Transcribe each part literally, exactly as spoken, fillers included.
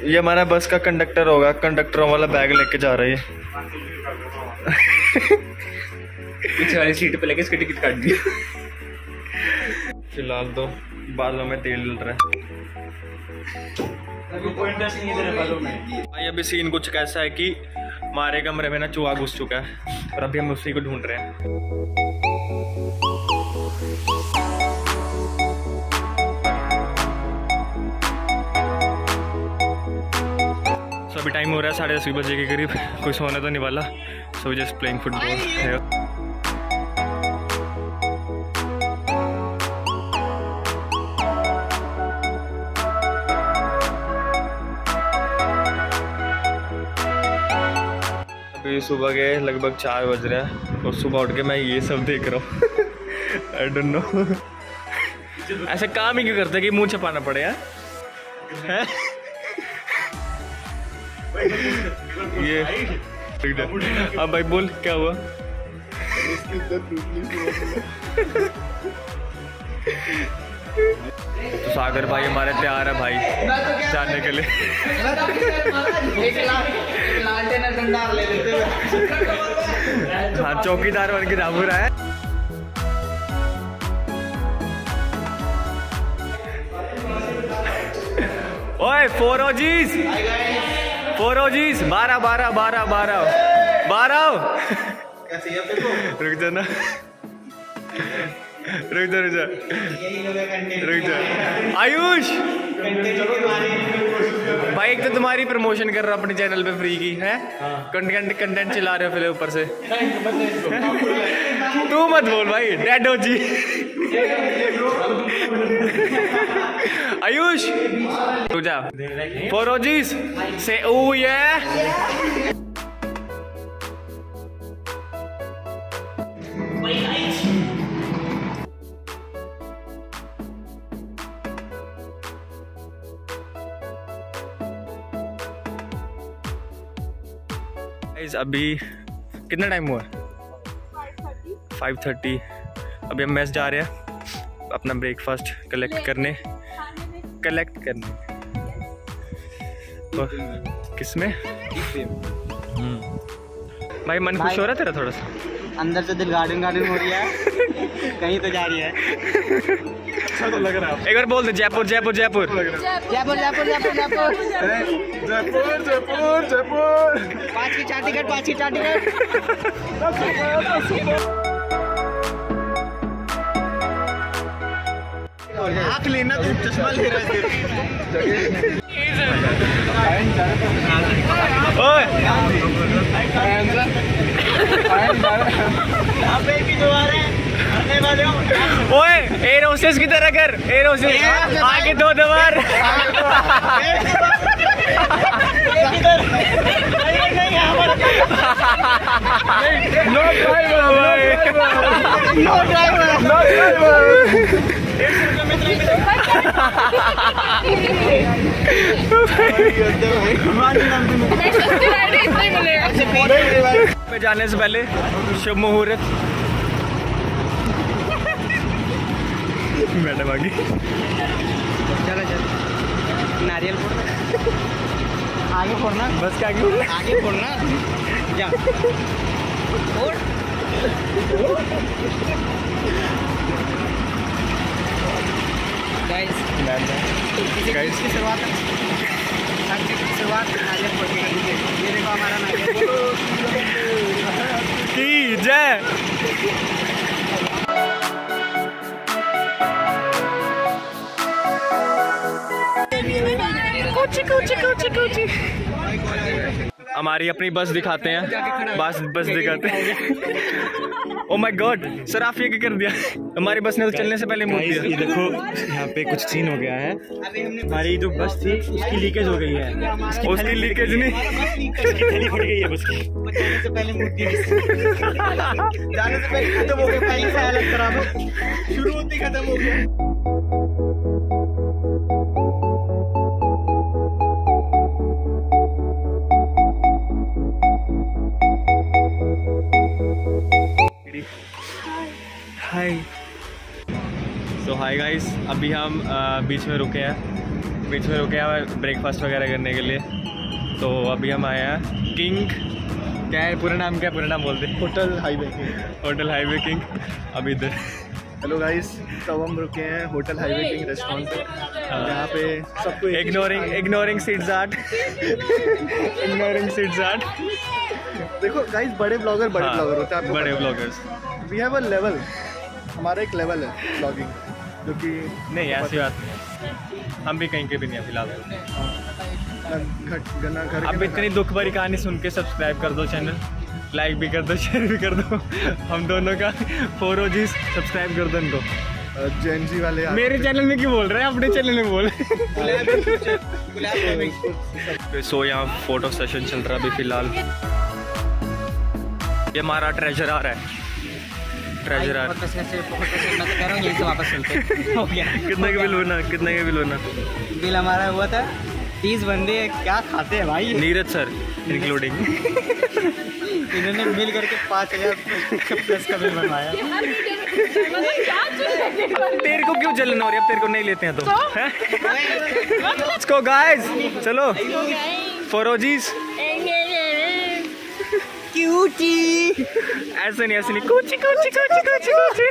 ये हमारा बस का कंडक्टर होगा, कंडक्टरों वाला बैग लेके जा रहा है। पीछे वाली सीट पे लेके इसकी टिकट काट दी। फिलहाल तो बालों में तेल डल रहा है। भाई अभी सीन कुछ कैसा है कि हमारे कमरे में ना चूहा घुस चुका है और अभी हम उसी को ढूंढ रहे हैं। सो अभी टाइम हो रहा है साढ़े दस बजे के करीब, कोई सोने तो नहीं वाला। सो जस्ट प्लेइंग फुटबॉल है। अभी सुबह के लगभग चार बज रहा है और सुबह उठ के मैं ये सब देख रहा हूँ। आई डोंट नो ऐसे काम ही क्यों करते कि मुंह छपाना पड़े यार। ये अब भाई बोल क्या हुआ? तो सागर भाई हमारे तैयार है भाई जाने के लिए। हाँ चौकीदार बन के जामू रहा है। ओए फोर ओजीज फोर ओजीज बारह बारह बारह बारह बारह रुक जा ना, रुक जा रुक जा रुक जा। आयुष भाई एक तो तुम्हारी प्रमोशन कर रहा अपने चैनल पे फ्री की है, कंटेंट कंटेंट चला रहे हो फिर ऊपर से। तू मत बोल भाई डेड हो जी। आयुष रुक जा। फोर ओजीज से ओ ये अभी कितना टाइम हुआ? Five thirty. अभी हम मैस जा रहे हैं अपना ब्रेकफास्ट कलेक्ट करने कलेक्ट करने तो किसमें भाई मन खुश हो रहा है तेरा थोड़ा सा? अंदर से दिल गार्डन गार्डन हो रही है। कहीं तो जा रही है। अच्छा तो लग रहा है। एक बार बोल दे जयपुर जयपुर जयपुर जयपुर जयपुर जयपुर जयपुर जयपुर जयपुर जयपुर। पाँच की चार टिकट पाँच की चार टिकट। आँख लेना तो चश्मा ले रहा है। ओए एयर होस्टेस की तरह कर, एयर होस्टेस आगे दो दबार। No driver no driver no driver. जाने से पहले शुभ मुहूर्त। मैडम आ गई। चलो चलो नारियल फोड़ना। आगे फोड़ना बस के आगे आगे फोड़ना। जा फोड़। गाइस गाइस की शुरुआत की शुरुआत नारियल फोड़ के करनी है। ये देखो हमारा नारियल की जय। कोची कोची कोची कोची। हमारी अपनी बस दिखाते हैं, बस बस दिखाते हैं। ओ माय गॉड सर आप ये क्या कर दिया? हमारी बस ने तो चलने से पहले मोड़ दिया। ये देखो यहाँ पे कुछ सीन हो गया है। हमारी जो बस थी उसकी लीकेज हो गई है। उसकी लीकेज नहीं थैली फट गई है बस की। जाने से पहले मुड़ दी। जाने से पहले खत्म हो गया। पहले से अलग खराब शुरू होते खत्म हो गया। हाय सो हाय गाइस, अभी हम बीच में रुके हैं बीच में रुके हैं ब्रेकफास्ट वगैरह करने के लिए। तो अभी हम आए हैं किंग, क्या है पूरा नाम, क्या पूरा नाम बोलते हैं? Hotel highway king. Hotel highway king. अभी इधर हेलो गाइस, तब हम रुके हैं होटल हाईवे किंग रेस्टोरेंट पे। यहाँ पे सबको ignoring ignoring seats art ignoring seats art. देखो गाइस, बड़े ब्लॉगर बड़े हाँ, ब्लॉगर होते हैं, आपको बड़े पता है। Bloggers. We have a level, हमारा एक लेवल है ब्लॉगिंग, जो कि नहीं ऐसी बात नहीं, हम भी कहीं के भी नहीं है फिलहाल। गन्ना घर अब इतनी दुख भरी कहानी सुन के सब्सक्राइब कर दो चैनल, लाइक भी कर दो, शेयर भी कर दो। हम दोनों का फोर ओ जी सब्सक्राइब कर दो इनको। जेएनजी वाले मेरे चैनल में क्यों बोल रहे हैं, अपने चैनल में बोल। सो यहाँ फोटो सेशन चल रहा है अभी फिलहाल। ये हमारा ट्रेजर आ रहा है, ट्रेजर आ रहा है। वापस चलते हो गया। कितने का बिल बना, कितने का बिल बना? बिल हमारा हुआ था तीस बंदे क्या खाते हैं भाई। Neeraj sir including. इन्होंने मिल करके पाँच हजार प्लस का बिल बनवाया। तेरे को क्यों जलन हो रही है? अब तेरे को नहीं लेते हैं तो हैं? Let's go guys, चलो फोर ओ जीज। क्यूटी ऐसे नहीं, ऐसे नहीं, कूची कूची कूची कूची कूची।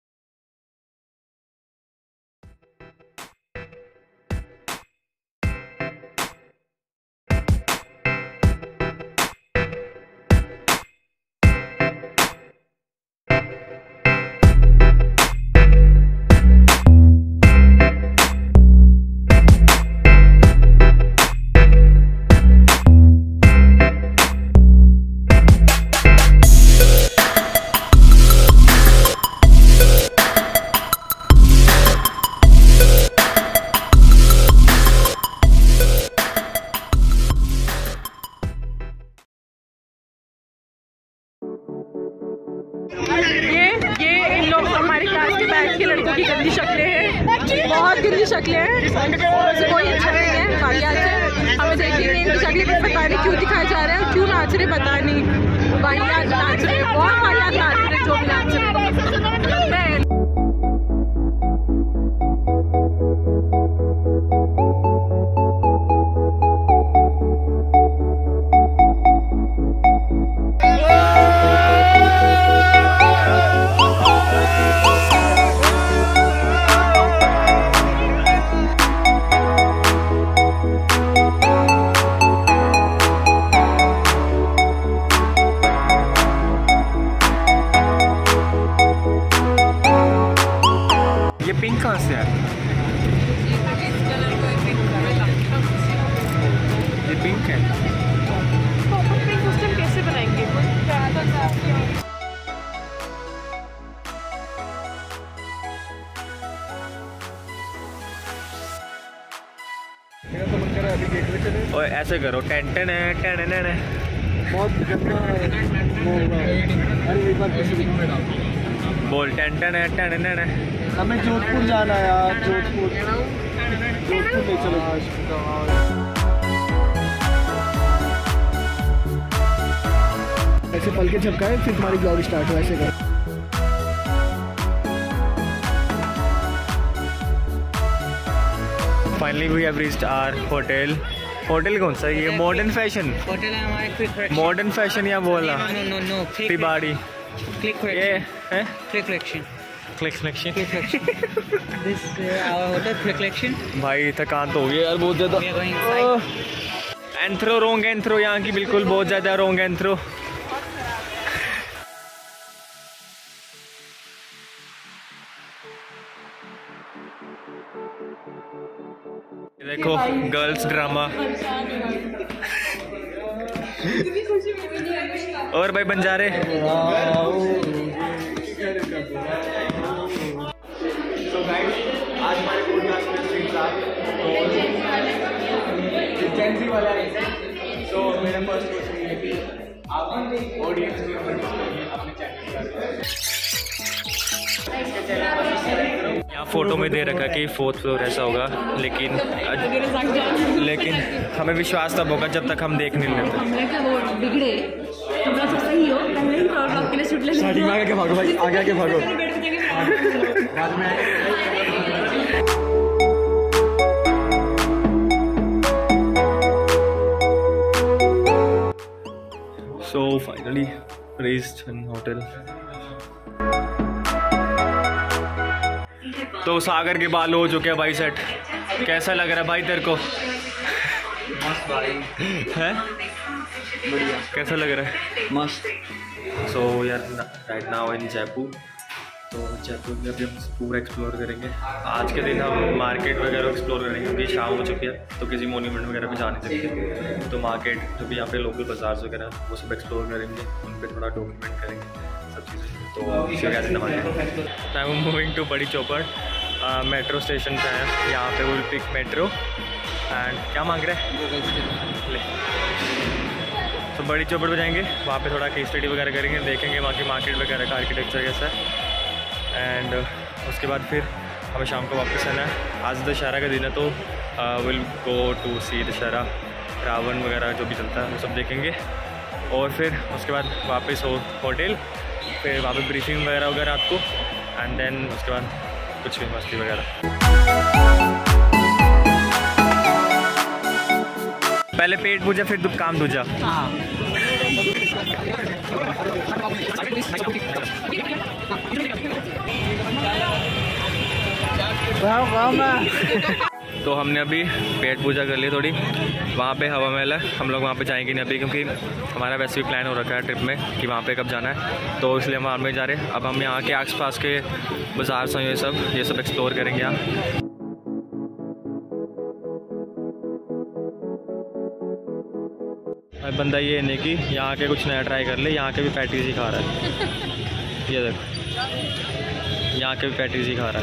ये ये इन लोग हमारी क्लास के बैच के लड़कों की गंदी शक्लें हैं, बहुत गंदी शक्लें हैं। कोई अच्छा नहीं है वाहियात से, हमें देखी नहीं इनकी शक्लें, कुछ पता नहीं क्यों दिखाए जा रहे हैं, क्यों नाच रहे पता नहीं, वाहियात नाच रहे, बहुत वाहियात नाच रहे जो भी नाच रहे। ये पिंक कहाँ से है? ये पिंक है। पिंक उस टाइम कैसे बनाएंगे? मेरा तो मन कर रहा है अभी गेटवे चले। और ऐसे करो, टेन टेन टेन टेन। बहुत गंदा वो होगा। अरे एक बार कैसे बोल टेन टेन टेन टेन। हमें जोधपुर जाना है यार, जोधपुर जोधपुर ले चलो। ऐसे पल के झपकाए फिर तुम्हारी ब्लॉग स्टार्ट हो, ऐसे करो। Finally we have reached our hotel. Hotel कौन सा है ये? मॉडर्न फैशन, होटल है हमारे क्विक मॉडर्न फैशन या बोला नो नो नो तिबाड़ी क्लिक ये है click collection click collection. This our hotel click collection. भाई थकान तो हो गई यार बहुत ज़्यादा। एंथ्रो रोंग एंथ्रो यहाँ की बिल्कुल बहुत ज़्यादा रोंग एंथ्रो। देखो गर्ल्स ड्रामा। और भाई बंजारे So guys, आज हमारे पॉडकास्ट में स्ट्रीट था जेएनजी वाला है। तो मेरा फर्स्ट क्वेश्चन ये है कि आप ऑडियंस में अपने चैनल यहाँ फोटो में दे रखा कि फोर्थ फ्लोर ऐसा होगा, लेकिन लेकिन हमें विश्वास तब होगा जब तक हम देख नहीं लेते। बिगड़े तुमरा सब सही हो, पहले ही ब्लॉग के लिए शूट ले स्टार्टिंग में आगे भागो भाई, आगे आगे भागो। बाद में so finally reached in hotel. तो सागर के बाल हो चुके हैं भाई सेट। कैसा लग रहा है भाई तेरे को? मस्त भाई है बढ़िया कैसा लग रहा है? मस्त। सो यार राइट नाउ इन जयपुर। तो जयपुर में अभी हम पूरा एक्सप्लोर करेंगे। आज के दिन हम मार्केट वगैरह एक्सप्लोर करेंगे क्योंकि शाम हो चुकी है तो किसी मोन्यूमेंट वगैरह पे जा नहीं सकते। तो मार्केट जो भी यहाँ पे लोकल बाजार वगैरह वो सब एक्सप्लोर करेंगे, उन पर थोड़ा डॉक्यूमेंट करेंगे सब चीज़ें। तो कैसे आई एम मूविंग टू बड़ी चौपड़। मेट्रो स्टेशन पे है, यहाँ पे विल पिक मेट्रो एंड क्या मांग रहे हैं ले। तो बड़ी चौपड़ पे जाएंगे, वहाँ पे थोड़ा केस स्टडी वगैरह करेंगे, देखेंगे वहाँ की मार्केट वगैरह का आर्किटेक्चर कैसा है। एंड उसके बाद फिर हमें शाम को वापस आना है। आज दशहरा का दिन है तो will go to see Dussehra, Ravan वगैरह जो भी चलता है वो सब देखेंगे। और फिर उसके बाद वापस हो होटल, फिर वहाँ पे ब्रीफिंग वगैरह होगा रात को एंड देन उसके बाद कुछ भी मस्ती वगैरह। पहले पेट पूजा फिर काम दूजा। तो हमने अभी पेट पूजा कर ली थोड़ी, वहाँ पे हवा महल है। हम लोग वहाँ पे जाएंगे नहीं अभी क्योंकि हमारा वैसे भी प्लान हो रखा है ट्रिप में कि वहाँ पे कब जाना है, तो इसलिए हम वहाँ में जा रहे हैं। अब हम यहाँ के आस पास के बाजार से ये सब ये सब एक्सप्लोर करेंगे यहाँ। अब बंदा ये नहीं कि यहाँ के कुछ नया ट्राई कर ले, यहाँ के भी पैटीज ही खा रहा है। ये देखो यहाँ के भी पैटीज ही खा रहा है।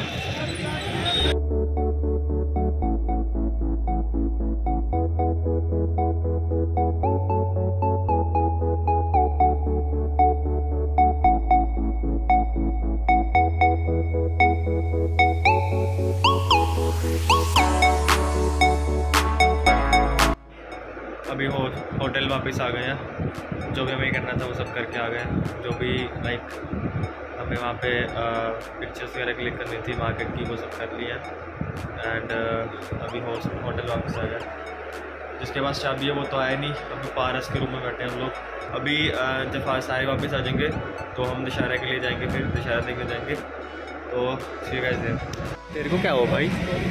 अभी हो होटल वापस आ गए हैं, जो भी हमें करना था वो सब करके आ गए हैं। जो भी लाइक हमें वहाँ पे पिक्चर्स वगैरह क्लिक करनी थी मार्केट की वो सब कर ली है। एंड अभी हो होटल वापस आ गया। जिसके पास चाबी है वो तो आया नहीं, अभी पारस के रूम में बैठे हैं हम लोग। अभी जब सारे वापस आ जाएंगे तो हम दशहरा के लिए जाएंगे, फिर दशहरा देखने जाएंगे। तो सी गाइस देयर। तेरे को क्या हुआ भाई?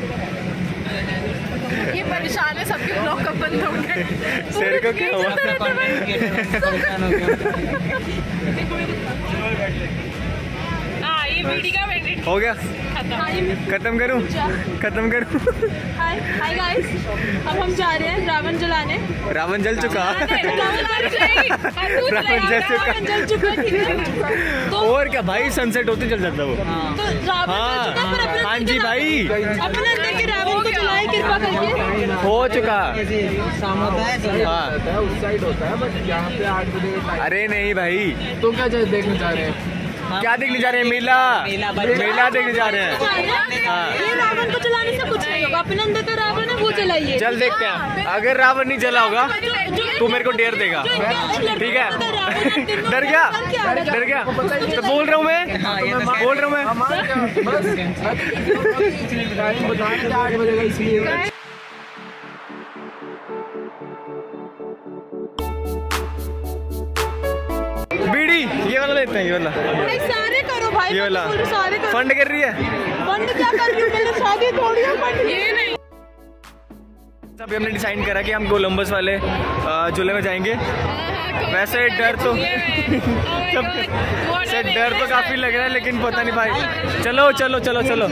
ये परेशान है, सबके ब्लॉग कब बंद होंगे। तेरे को क्या हुआ? हाँ ये वीडियो का वेडिट हो गया, खत्म करूं खत्म करूं हाय हाय गाइस, अब हम जा रहे हैं रावण जलाने। रावण जल चुका रावण जल चुका जल चुका ठीक है। तो और क्या भाई, सनसेट होते चल जाता वो। तो रावण हाँ हाँ जी भाई, अपने अंदर के रावण को जलाए कृपा करके। हो चुका। शाम होता है हाँ उस साइड होता है, बट यहाँ पे आठ बजे अरे नहीं भाई, तो क्या देखने जा रहे हैं? क्या देखने जा रहे हैं? मेला मेला देखने जा रहे हैं। हाँ ये रावण को जलाने से कुछ नहीं होगा, अपने अंदर का रावण है वो जलाइए। चल देखते हैं, अगर रावण नहीं जला होगा तो मेरे को डेर देगा, ठीक है? डर गया डर गया तो बोल रहा हूँ मैं, बोल रहा हूँ मैं। आठ बजे इसलिए बीड़ी ये वाला लेते हैं, ये वाला भाई सारे करो भाई, ये वाला सारे करो। फंड कर रही है। फंड क्या कर रही हूँ, मैंने शादी थोड़ी है फंड ये नहीं। अभी हमने डिसाइड करा कि हम कोलंबस वाले झूले में जाएंगे। वैसे डर तो से डर तो काफी लग रहा है, लेकिन पता नहीं भाई। चलो चलो चलो चलो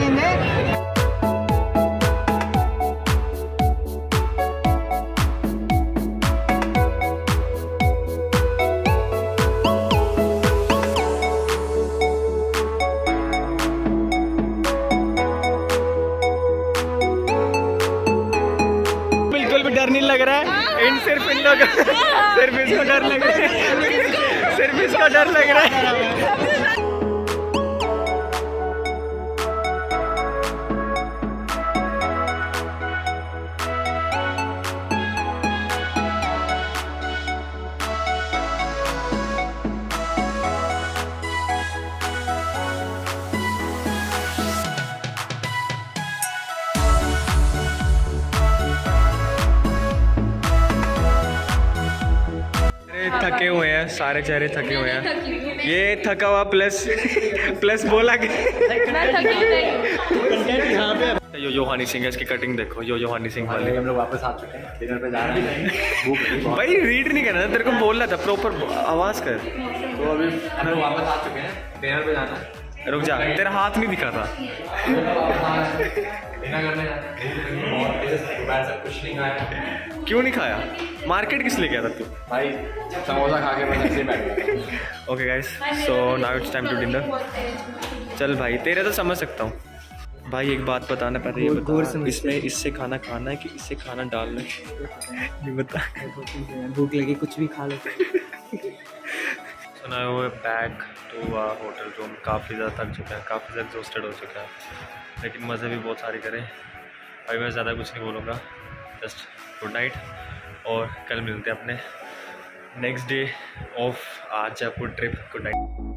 डर नहीं लग रहा है इन सिर्फ इन लोग सिर्फ इसको डर लग रहा है सिर्फ इसको डर लग रहा है। थके हुए हैं, हैं, सारे चेहरे थके हुए हैं। ये थका हुआ प्लस प्लस बोला कि यो यो हनी सिंह है, इसकी कटिंग देखो, यो यो हनी सिंह वाली। हम लोग वापस आ चुके हैं, डिनर पे जा रहे हैं। भूख लगी बहुत। भाई रीड नहीं करना था, तेरे को बोलना था, प्रॉपर आवाज़ कर। तो अभी हम लोग वापस आ चुके हैं, डिनर पे जाना है। रुक जा, तेरा हाथ नहीं दिखा था। डिनर करने जाना है, कुछ नहीं खाया। क्यों नहीं खाया? मार्केट किस लिए गया था तू? भाई समोसा खा के मैं ऐसे ही बैठ गया। Okay guys, so now it's time to dinner. चल भाई, तेरे तो समझ सकता हूँ। भाई एक बात बताना पहले, ये बता, इसमें इससे खाना खाना है कि इससे खाना डालना है? ये बता। भूख लगी कुछ भी खा लो। सुना है वो बैक टू होटल रूम। काफ़ी ज़्यादा थक चुका है, काफ़ी ज़्यादा एग्जॉस्टेड हो चुका है, लेकिन मज़े भी बहुत सारे करें। अभी मैं ज़्यादा कुछ नहीं बोलूँगा, जस्ट गुड नाइट, और कल मिलते हैं अपने नेक्स्ट डे ऑफ आज जयपुर ट्रिप। Good night.